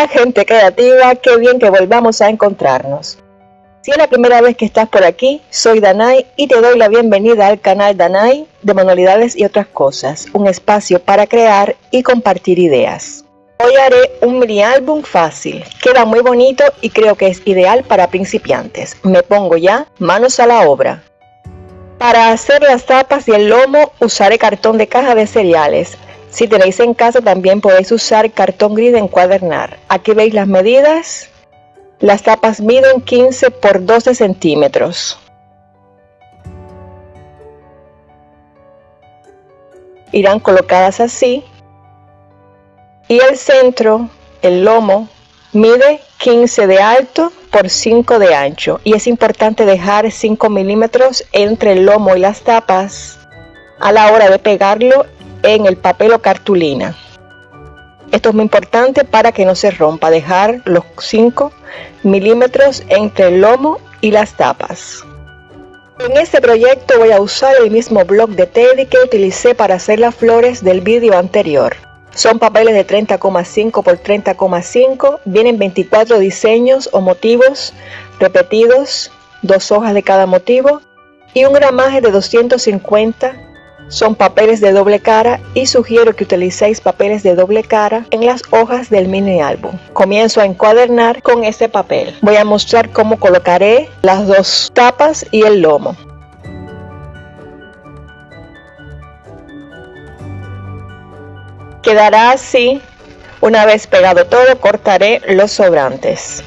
Hola gente creativa, qué bien que volvamos a encontrarnos. Si es la primera vez que estás por aquí, soy Danay y te doy la bienvenida al canal Danay de manualidades y otras cosas, un espacio para crear y compartir ideas. Hoy haré un mini álbum fácil, queda muy bonito y creo que es ideal para principiantes. Me pongo ya manos a la obra. Para hacer las tapas y el lomo usaré cartón de caja de cereales. Si tenéis en casa también podéis usar cartón gris de encuadernar. Aquí veis las medidas. Las tapas miden 15 por 12 centímetros. Irán colocadas así. Y el centro, el lomo, mide 15 de alto por 5 de ancho. Y es importante dejar 5 milímetros entre el lomo y las tapas a la hora de pegarlo en el papel o cartulina. Esto es muy importante para que no se rompa, dejar los 5 milímetros entre el lomo y las tapas. En este proyecto voy a usar el mismo bloc de Teddy que utilicé para hacer las flores del vídeo anterior. Son papeles de 30,5 por 30,5, vienen 24 diseños o motivos repetidos, 2 hojas de cada motivo y un gramaje de 250. Son papeles de doble cara y sugiero que utilicéis papeles de doble cara en las hojas del mini álbum. Comienzo a encuadernar con este papel. Voy a mostrar cómo colocaré las 2 tapas y el lomo. Quedará así. Una vez pegado todo, cortaré los sobrantes.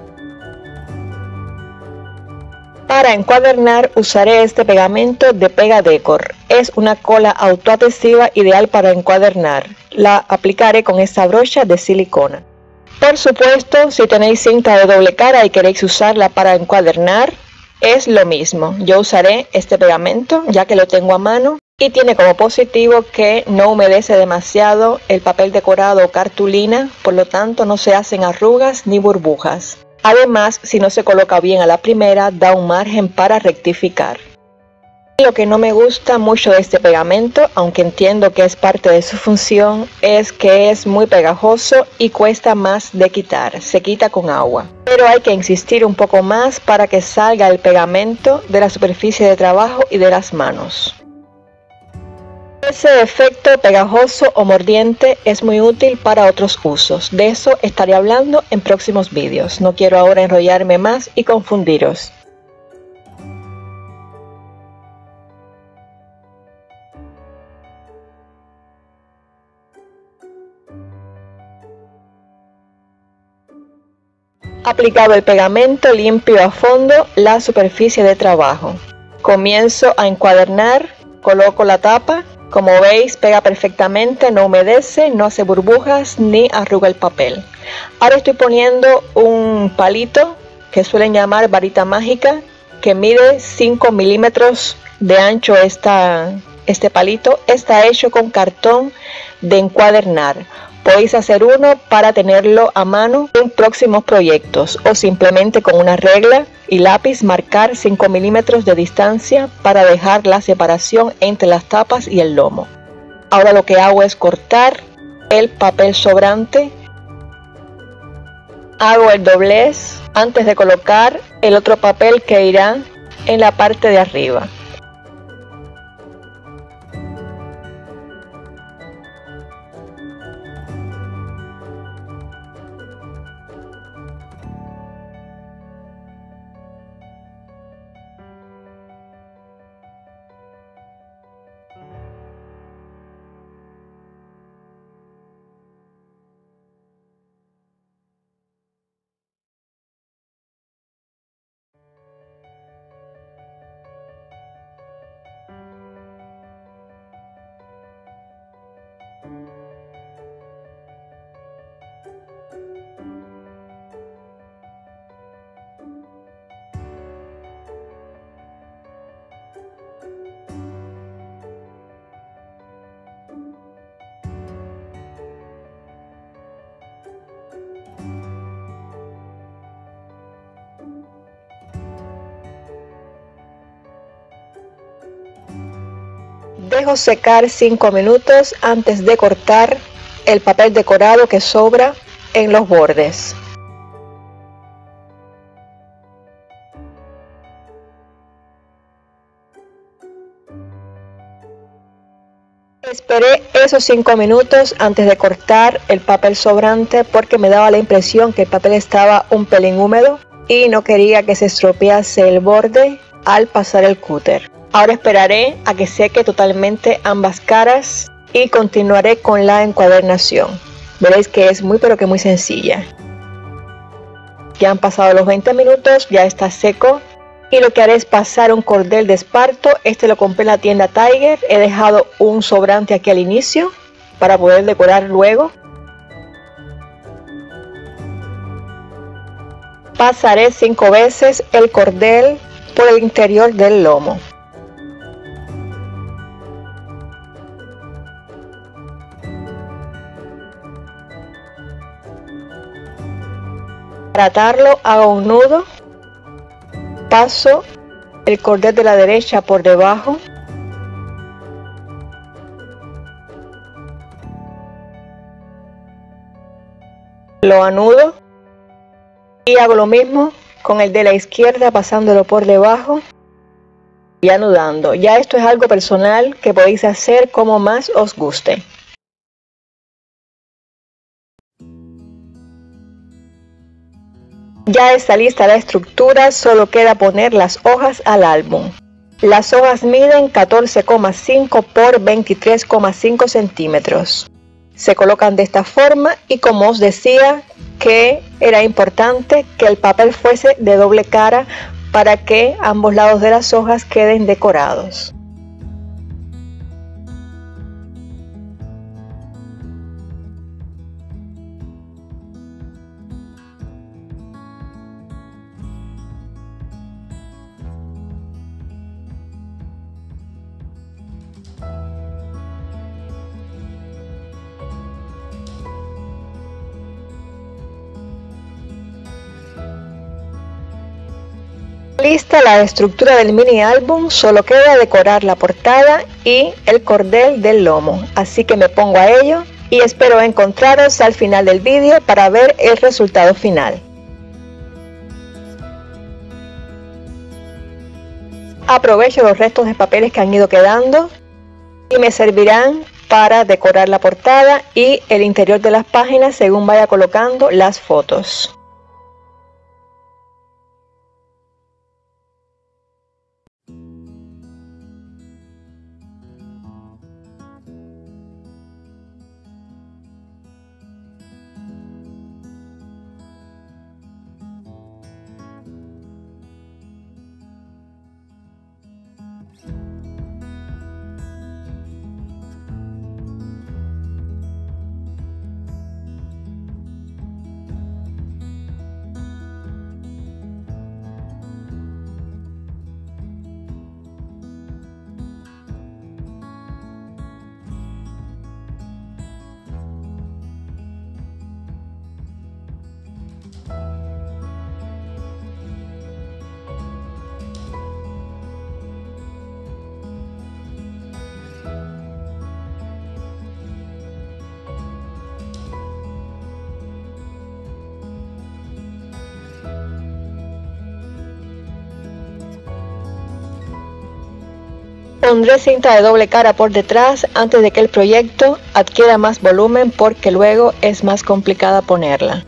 Para encuadernar usaré este pegamento de Pega Decor. Es una cola autoadhesiva ideal para encuadernar. La aplicaré con esta brocha de silicona. Por supuesto, si tenéis cinta de doble cara y queréis usarla para encuadernar, es lo mismo. Yo usaré este pegamento ya que lo tengo a mano y tiene como positivo que no humedece demasiado el papel decorado o cartulina, por lo tanto no se hacen arrugas ni burbujas. Además, si no se coloca bien a la primera, da un margen para rectificar. Lo que no me gusta mucho de este pegamento, aunque entiendo que es parte de su función, es que es muy pegajoso y cuesta más de quitar. Se quita con agua. Pero hay que insistir un poco más para que salga el pegamento de la superficie de trabajo y de las manos. Ese efecto pegajoso o mordiente es muy útil para otros usos. De eso estaré hablando en próximos vídeos. No quiero ahora enrollarme más y confundiros. Aplicado el pegamento, limpio a fondo la superficie de trabajo. Comienzo a encuadernar, coloco la tapa. Como veis, pega perfectamente, no humedece, no hace burbujas ni arruga el papel. Ahora estoy poniendo un palito que suelen llamar varita mágica, que mide 5 milímetros de ancho este palito. Está hecho con cartón de encuadernar. Podéis hacer uno para tenerlo a mano en próximos proyectos o simplemente con una regla y lápiz marcar 5 milímetros de distancia para dejar la separación entre las tapas y el lomo. Ahora lo que hago es cortar el papel sobrante. Hago el doblez antes de colocar el otro papel que irá en la parte de arriba. Dejo secar 5 minutos antes de cortar el papel decorado que sobra en los bordes. Esperé esos 5 minutos antes de cortar el papel sobrante porque me daba la impresión que el papel estaba un pelín húmedo y no quería que se estropease el borde al pasar el cúter. Ahora esperaré a que seque totalmente ambas caras y continuaré con la encuadernación. Veréis que es muy pero que muy sencilla. Ya han pasado los 20 minutos, ya está seco. Y lo que haré es pasar un cordel de esparto. Este lo compré en la tienda Tiger. He dejado un sobrante aquí al inicio para poder decorar luego. Pasaré 5 veces el cordel por el interior del lomo. Para atarlo hago un nudo. Paso el cordel de la derecha por debajo. Lo anudo y hago lo mismo con el de la izquierda, pasándolo por debajo y anudando. Ya esto es algo personal que podéis hacer como más os guste. Ya está lista la estructura, solo queda poner las hojas al álbum. Las hojas miden 14,5 por 23,5 centímetros. Se colocan de esta forma y como os decía que era importante que el papel fuese de doble cara para que ambos lados de las hojas queden decorados. Lista la estructura del mini álbum, solo queda decorar la portada y el cordel del lomo, así que me pongo a ello y espero encontraros al final del vídeo para ver el resultado final. Aprovecho los restos de papeles que han ido quedando y me servirán para decorar la portada y el interior de las páginas según vaya colocando las fotos. Pondré cinta de doble cara por detrás antes de que el proyecto adquiera más volumen porque luego es más complicada ponerla.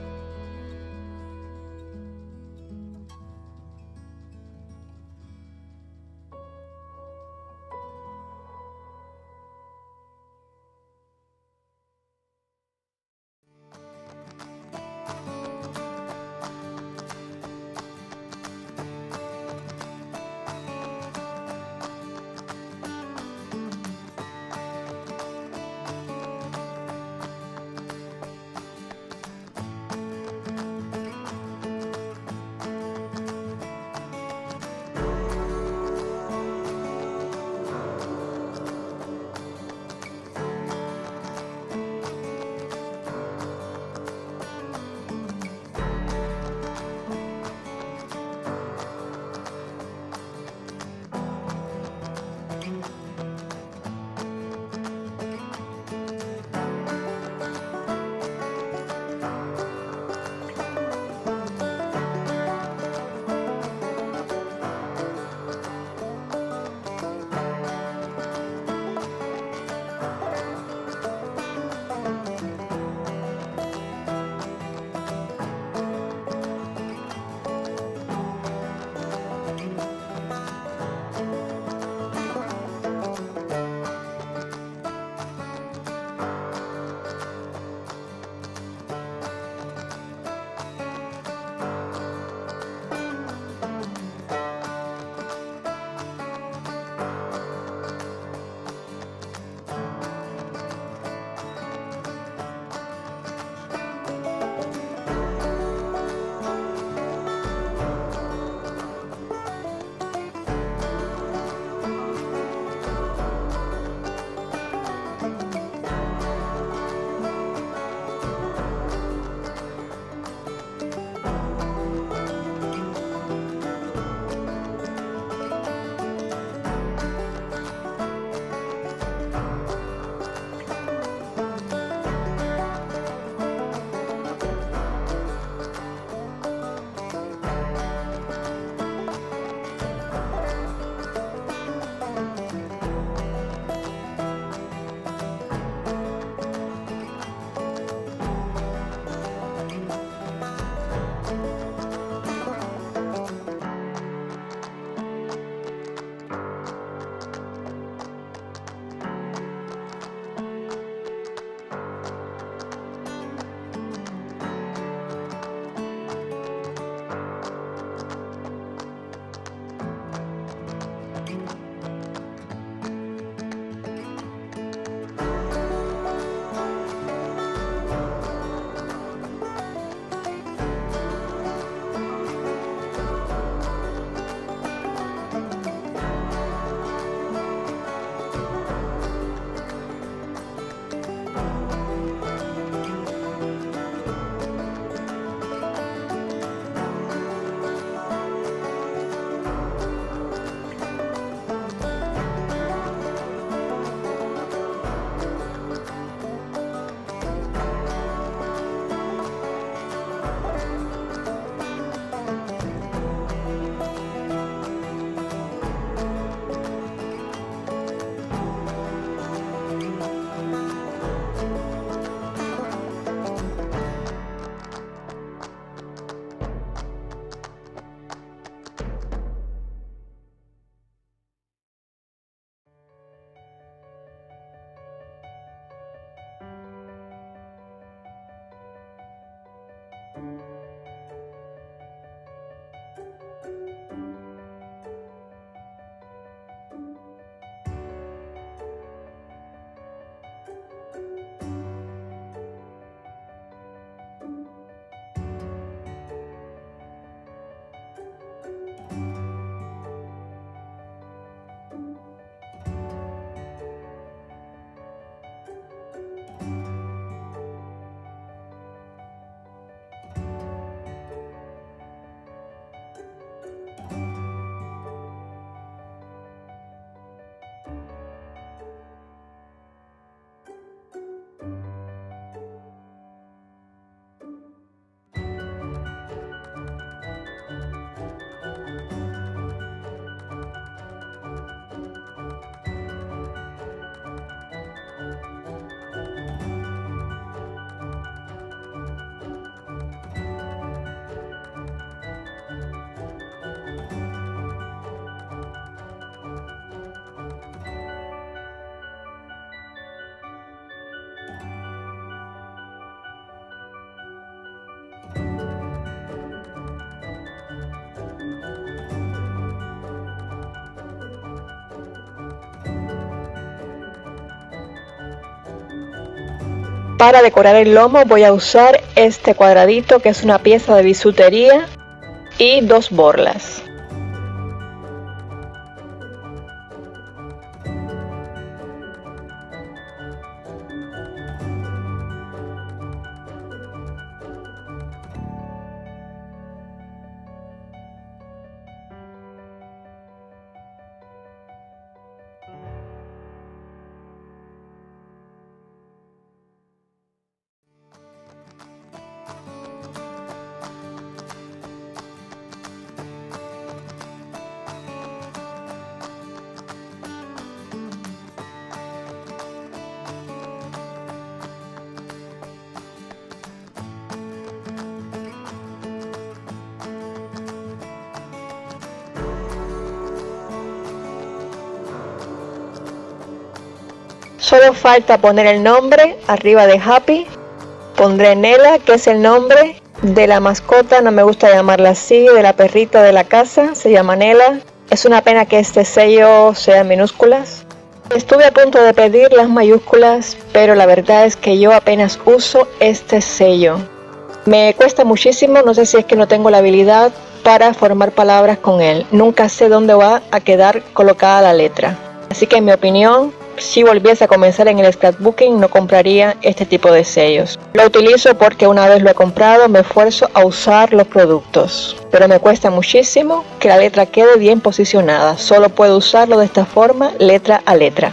Para decorar el lomo voy a usar este cuadradito que es una pieza de bisutería y 2 borlas. Solo falta poner el nombre arriba de Happy. Pondré Nela, que es el nombre de la mascota, no me gusta llamarla así, de la perrita de la casa, se llama Nela. Es una pena que este sello sea en minúsculas. Estuve a punto de pedir las mayúsculas, pero la verdad es que yo apenas uso este sello. Me cuesta muchísimo, no sé si es que no tengo la habilidad para formar palabras con él. Nunca sé dónde va a quedar colocada la letra. Así que en mi opinión, si volviese a comenzar en el scrapbooking, no compraría este tipo de sellos. Lo utilizo porque una vez lo he comprado, me esfuerzo a usar los productos, pero me cuesta muchísimo que la letra quede bien posicionada. Solo puedo usarlo de esta forma, letra a letra.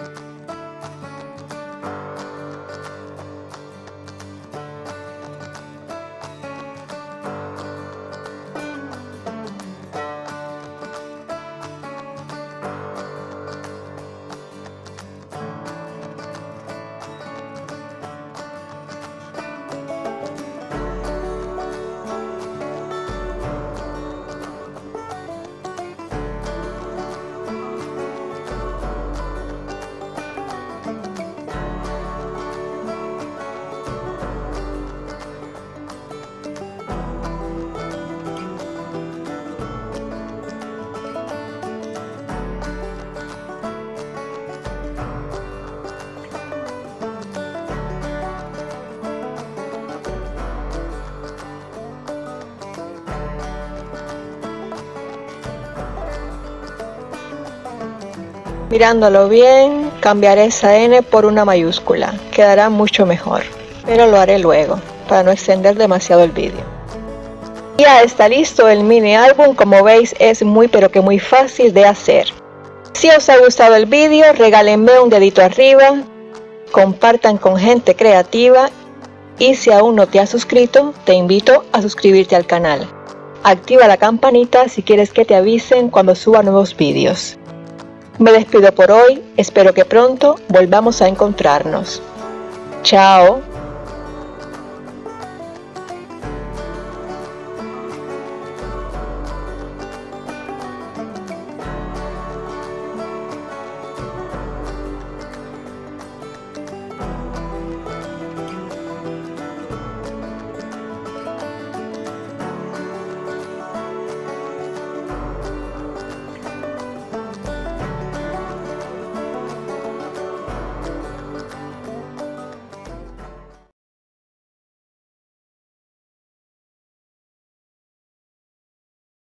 Mirándolo bien, cambiaré esa N por una mayúscula, quedará mucho mejor, pero lo haré luego, para no extender demasiado el vídeo. Ya está listo el mini álbum, como veis es muy pero que muy fácil de hacer. Si os ha gustado el vídeo, regálenme un dedito arriba, compartan con gente creativa y si aún no te has suscrito, te invito a suscribirte al canal. Activa la campanita si quieres que te avisen cuando suba nuevos vídeos. Me despido por hoy, espero que pronto volvamos a encontrarnos. Chao.